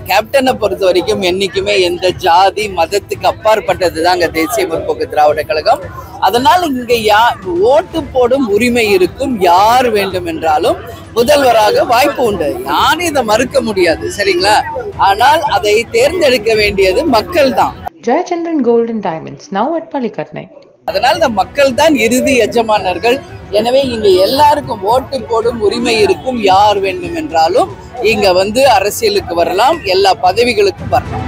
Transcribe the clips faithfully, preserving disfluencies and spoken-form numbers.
கேப்டனை பொறுத்த வரைக்கும் என்னைக்குமே எந்த ஜாதி மதத்துக்கு அப்பாற்பட்டது தாங்க தேசிய முற்போக்கு திராவிட கழகம். அதனால் இங்க யா ஓட்டு போடும் உரிமை இருக்கும். யார் வேண்டும் என்றாலும் முதல்வராக வாய்ப்பு உண்டு. யாரும் இதை மறுக்க முடியாது, சரிங்களா? ஆனால் அதை தேர்ந்தெடுக்க வேண்டியது மக்கள் தான். Jayachandran Gold and Diamonds, now at Palikatnai. அதனால் இந்த மக்கள் தான் இறுதி எஜமானர்கள். எனவே இங்க எல்லாருக்கும் ஓட்டு போடும் உரிமை இருக்கும். யார் வேண்டும் என்றாலும் இங்க வந்து அரசியலுக்கு வரலாம், எல்லா பதவிகளுக்கும் வரலாம்.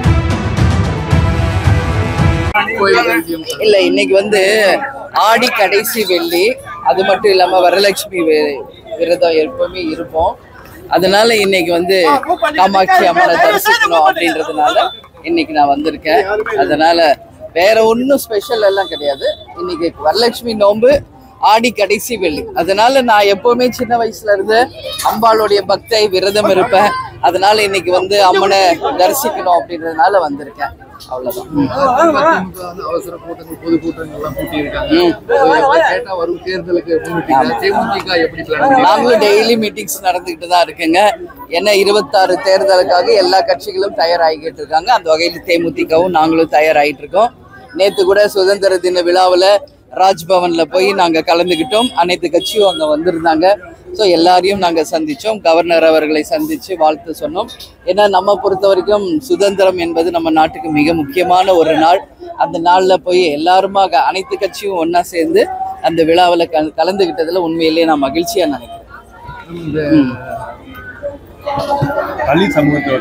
இல்ல, இன்னைக்கு வந்து ஆடி கடைசி வெள்ளி, அது மட்டும் இல்லாம வரலட்சுமி விரதம் எப்பவுமே இருப்போம். அதனால இன்னைக்கு வந்து காமாட்சி அம்மனை தரிசிக்கணும் அப்படின்றதுனால இன்னைக்கு நான் வந்திருக்கேன். அதனால வேற ஒன்றும் ஸ்பெஷல் எல்லாம் கிடையாது. இன்னைக்கு வரலட்சுமி நோன்பு, ஆடி கடைசி வெள்ளி. அதனால நான் எப்பவுமே சின்ன வயசுல இருந்து அம்பாளுடைய பக்தை, விரதம் இருப்பேன். அதனால இன்னைக்கு வந்து அம்மனை தரிசிக்கணும் அப்படின்றதுனால வந்திருக்கேன். அவ்வளவுதான். அவசர கூட்டங்கள், பொது கூட்டங்கள் எல்லாம் கூட்டி இருக்காங்க. வரும் தேர்தலுக்கு தேமுதிக எப்படி பிளான்? நாங்களும் டெய்லி மீட்டிங்ஸ் நடந்துகிட்டு தான் இருக்குங்க. ஏன்னா இருபத்தாறு தேர்தலுக்காக எல்லா கட்சிகளும் தயாராகிட்டு இருக்காங்க. அந்த வகையில் தேமுதிகவும் நாங்களும் தயாராகிட்டு இருக்கோம். நேற்று கூட சுதந்திர தின விழாவில் ராஜ்பவன்ல போய் நாங்கள் கலந்துக்கிட்டோம். அனைத்து கட்சியும் அங்கே வந்திருந்தாங்க. ஸோ எல்லாரையும் நாங்கள் சந்தித்தோம். கவர்னர் அவர்களை சந்தித்து வாழ்த்து சொன்னோம். ஏன்னா நம்ம பொறுத்த வரைக்கும் சுதந்திரம் என்பது நம்ம நாட்டுக்கு மிக முக்கியமான ஒரு நாள். அந்த நாளில் போய் எல்லாருமாக அனைத்து கட்சியும் ஒன்றா சேர்ந்து அந்த விழாவில் க கலந்துக்கிட்டதில் உண்மையிலேயே நான் மகிழ்ச்சியாக நினைக்கிறேன். தலித் சமூகத்தை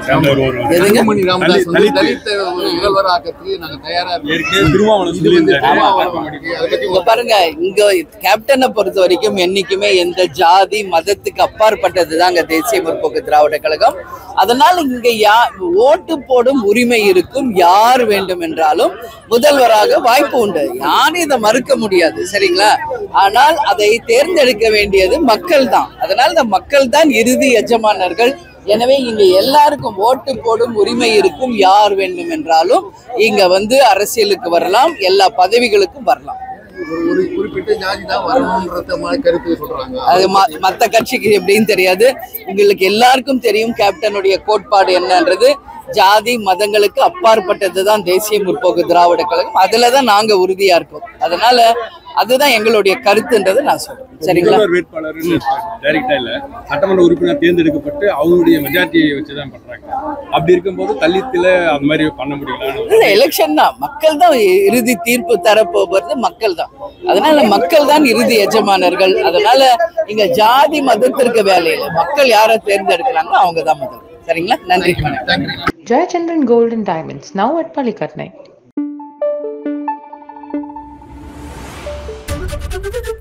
பாருங்க, இங்க கேப்டனை பொறுத்த வரைக்கும் என்னைக்குமே எந்த ஜாதி மதத்துக்கு அப்பாற்பட்டது தாங்க தேசிய முற்போக்கு திராவிட கழகம். அதனால் இங்க யா ஓட்டு போடும் உரிமை இருக்கும். யார் வேண்டும் என்றாலும் முதல்வராக வாய்ப்பு உண்டு. யாரும் இதை மறுக்க முடியாது, சரிங்களா? ஆனால் அதை தேர்ந்தெடுக்க வேண்டியது மக்கள் தான். அதனால் இந்த மக்கள் தான் இறுதி எஜமானர்கள். எனவே இங்க எல்லாருக்கும் ஓட்டு போடும் உரிமை இருக்கும். யார் வேண்டும் என்றாலும் இங்க வந்து அரசியலுக்கு வரலாம், எல்லா பதவிகளுக்கும் வரலாம். ஒரு குறிப்பிட்ட ஜாதி தான் வரணும்ன்றத கருத்து சொல்றாங்க. அது மற்ற கட்சிக்கு எப்படின்னு தெரியாது. உங்களுக்கு எல்லாருக்கும் தெரியும் கேப்டனுடைய கோட்பாடு என்னன்றது. ஜாதி மதங்களுக்கு அப்பாற்பட்டது தான் தேசிய முற்போக்கு திராவிட கழகம். அதுல தான் நாங்க உறுதியா இருக்கோம். அதனால அதுதான் எங்களுடைய கருத்துன்றது நான் சொல்றேன், சரிங்களா? வேட்பாளர் டைரக்டா இல்ல, சட்டமன்ற உறுப்பினர் தேர்ந்தெடுக்கப்பட்டு அவங்களுடைய மெஜாரிட்டியை வச்சுதான் பண்றாங்க. அப்படி இருக்கும்போது தலித்துல அந்த மாதிரி பண்ண முடியல. எலெக்ஷன் தான், மக்கள் தான் இறுதி தீர்ப்பு தரப்போகிறது, மக்கள் தான். அதனால மக்கள் தான் இறுதி எஜமானர்கள். அதனால இங்க ஜாதி மதத்திற்கு வேலையில மக்கள் யாரை தேர்ந்தெடுக்கிறாங்களோ அவங்க தான் முதல், சரிங்களா? நன்றி. Jayachandran Gold and Diamonds, now at Palikatnai.